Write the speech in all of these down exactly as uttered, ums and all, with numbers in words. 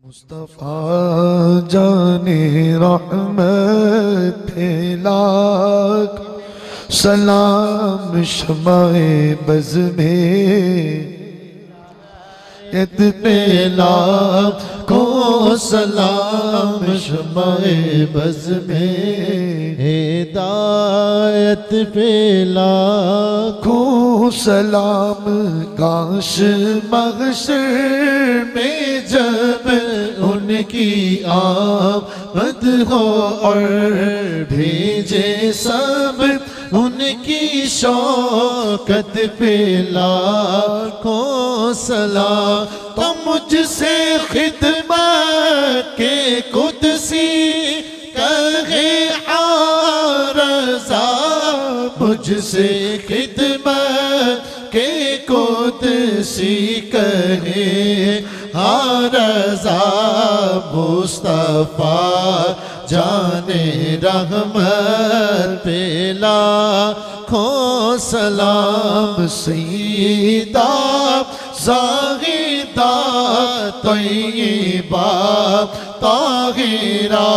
मुस्तफा जाने रहमत पे लाख सलाम शमाए बज़ में यत पे लाखों सलाम शमाए बज़ में हिदायत पे लाखों सलाम काश महशर में जब उनकी आमद हो और भेजे सब उनकी शौकत पे लाखों सलाम। तो मुझसे खिदमत के कुदसी कहे आरज़ा, मुझसे खिदमत के कुदसी कहे आरज़ा। मुस्तफा जाने रहमत पे लाखों सलाम। सईदा ज़ाहिदा तय्यबा ताहिरा,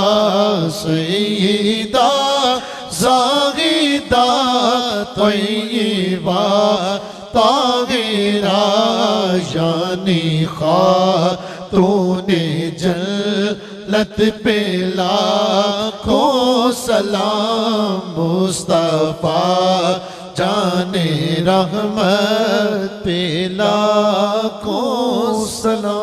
सईदा ज़ाहिदा तय्यबा ताहिरा, यानी खातूने जन्नत पे लाखों सलाम। मुस्तफा जाने रहमत पे लाखों सलाम।